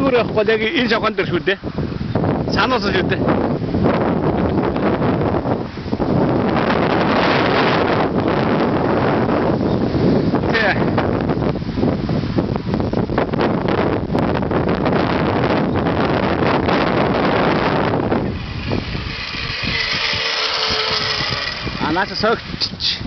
Амар явахгүй бол яг энэ шавхан дээр шүү дээ. Санаас шүү дээ. Анаас согч